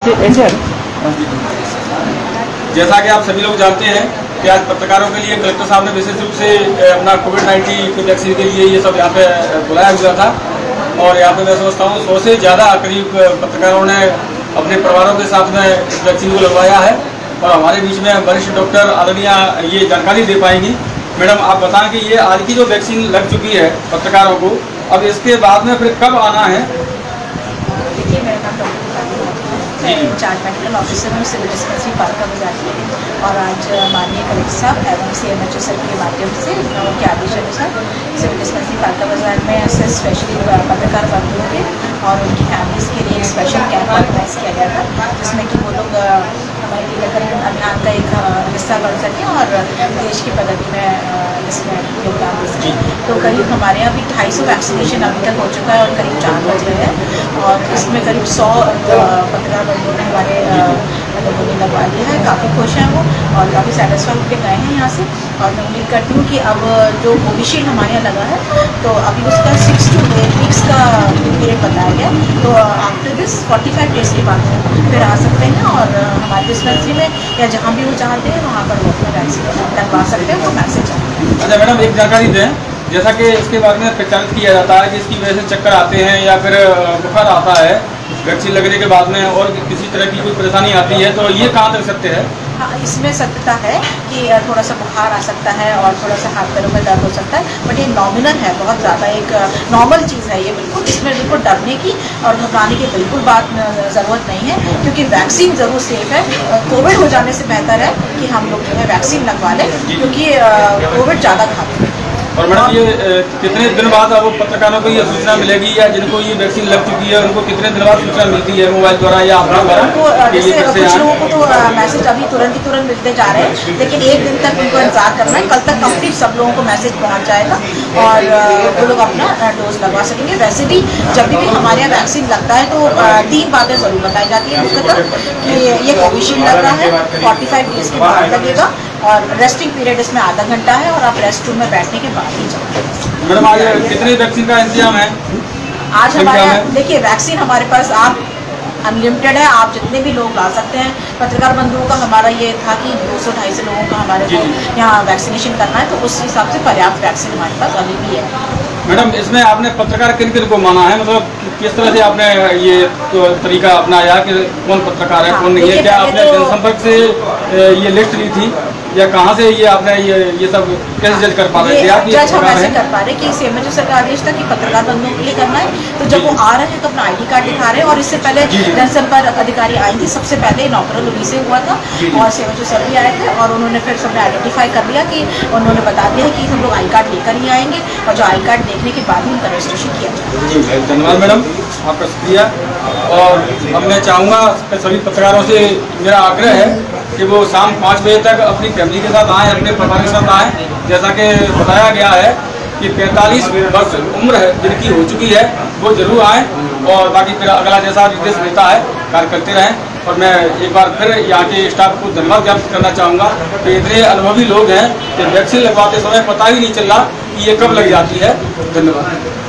जैसा कि आप सभी लोग जानते हैं कि आज पत्रकारों के लिए कलेक्टर साहब ने विशेष रूप से अपना कोविड-19 की वैक्सीन के लिए ये सब यहाँ पे बुलाया हुआ था और यहाँ पे मैं समझता हूँ 100 से ज़्यादा करीब पत्रकारों ने अपने परिवारों के साथ में इस वैक्सीन को लगवाया है। और हमारे बीच में वरिष्ठ डॉक्टर आदरणीय ये जानकारी दे पाएंगी। मैडम, आप बताएं कि ये आज की जो वैक्सीन लग चुकी है पत्रकारों को, अब इसके बाद में फिर कब आना है? देखिए, मेरा नाम डॉक्टर चार्ज मेडिकल ऑफिसर हूँ सिविल डिस्पेंसरी पार्का बाजार की। और आज माननीय कलेक्टर साहब एवं CMHO सर के माध्यम से उनके आदेश अनुसार सिविल डिस्पेंसरी पार्का बाजार में ऐसे स्पेशली पत्रकार बंधुओं के और उनकी फैमिलीज़ के लिए एक स्पेशल कैंप ऑर्गेनाइज किया गया था, जिसमें कि वो लोग हमारे टीकाकरण अभियान का एक हिस्सा बन सकें और देश की प्रगति में इसमें योगदान दे सकें। तो करीब हमारे यहाँ अभी 250 वैक्सीनेशन अभी तक हो चुका है और करीब 4 बज गए हैं और इसमें करीब 100 पत्रकार बंधुओं ने हमारे लोगों ने लगवा लिया है। काफ़ी खुश हैं वो और काफ़ी सेटिस्फाइड होकर गए हैं यहाँ से। और मैं उम्मीद करती हूँ कि अब जो कोविशील्ड हमारे यहाँ लगा है तो अभी उसका 6 to 8 वीक्स का पीरियड बताया गया, तो आफ्टर दिस 45 डेज़ के बाद फिर आ सकते हैं और हमारे डिस्पेंसरी में या जहाँ भी वो चाहते हैं वहाँ पर वो अपना वैक्सीनेशन लगवा सकते हैं। वो मैसेज है। अच्छा मैडम, एक जानकारी दें, जैसा कि इसके बारे में प्रचारित किया जाता है कि इसकी वजह से चक्कर आते हैं या फिर बुखार आता है वैक्सीन लगने के बाद में और किसी तरह की कोई परेशानी आती है, तो ये कहाँ तक सत्य है? हाँ, इसमें सत्यता है कि थोड़ा सा बुखार आ सकता है और थोड़ा सा हाथ पैरों में दर्द हो सकता है, बट ये नॉमिनल है, बहुत ज़्यादा एक नॉर्मल चीज़ है ये। बिल्कुल इसमें बिल्कुल डरने की और घबराने की बिल्कुल बात ज़रूरत नहीं है, क्योंकि वैक्सीन ज़रूर सेफ है। कोविड हो जाने से बेहतर है कि हम लोग जो है वैक्सीन लगवा लें, क्योंकि कोविड ज़्यादा घातक है। और मैडम, ये कितने दिन बाद अब पत्रकारों को ये सूचना मिलेगी या जिनको ये वैक्सीन लग चुकी है उनको कितने दिन बाद सूचना मिलती है, मोबाइल द्वारा या अपना द्वारा? जैसे कुछ लोगों को तो मैसेज अभी तुरंत मिलते जा रहे हैं, लेकिन एक दिन तक उनको इंतजार करना है। कल तक कंप्लीट सब लोगों को मैसेज पहुंच जाएगा और वो लोग अपना डोज लगवा सकेंगे। वैसे भी जब भी हमारे यहाँ वैक्सीन लगता है तो 3 बातें ज़रूर बताई जाती है मुख्यतः कि ये कोविशील्ड लग रहा है, 45 डेज़ के बाद लगेगा और रेस्टिंग पीरियड इसमें आधा घंटा है और आप रेस्ट रूम में बैठने के बाद ही जाओ। मैडम, आज कितने वैक्सीन का इंतजाम है? आज हमारे यहाँ देखिए वैक्सीन हमारे पास आप अनलिमिटेड है, आप जितने भी लोग ला सकते हैं। पत्रकार बंधुओं का हमारा ये था कि 200-250 लोगों का हमारे को यहाँ वैक्सीनेशन करना है, तो उस हिसाब से पर्याप्त वैक्सीन हमारे पास अभी भी है। मैडम, इसमें आपने पत्रकार किन किन को माना है, मतलब किस तरह से आपने ये तरीका अपनाया कि कौन पत्रकार है कौन नहीं है? क्या आपने जनसंपर्क से ये लिस्ट ली थी या कहाँ से ये आपने ये सब कैसे जज कर पा रहे थे? आप जज हम ऐसे कर पा रहे कि CMHO सर का आदेश था कि पत्रकार बंधुओं के लिए करना है, तो जब वो आ रहे हैं तो अपना ID कार्ड दिखा रहे हैं। और इससे पहले जनसंपर्क अधिकारी आई थी, सबसे पहले इनॉग्रल उन्हीं से हुआ था और CMHO सर भी आए थे और उन्होंने फिर सबने आइडेंटिफाई कर लिया कि उन्होंने बता दिया कि हम लोग आई कार्ड लेकर ही आएंगे और जो आई कार्ड देखने के बाद ही उनका रजिस्ट्रेशन किया जाएगा। धन्यवाद मैडम, आपका शुक्रिया। और अब मैं चाहूँगा सभी पत्रकारों से मेरा आग्रह है कि वो शाम 5 बजे तक अपनी फैमिली के साथ आएँ, अपने परिवार के साथ आएँ। जैसा कि बताया गया है कि 45 वर्ष उम्र है जिनकी हो चुकी है वो जरूर आएँ और बाकी फिर अगला जैसा निर्देश मिलता है कार्य करते रहें। और मैं एक बार फिर यहाँ के स्टाफ को धन्यवाद ज्ञापित करना चाहूँगा कि इतने अनुभवी लोग हैं कि वैक्सीन लगवाते समय पता ही नहीं चल रहा कि ये कब लग जाती है। धन्यवाद।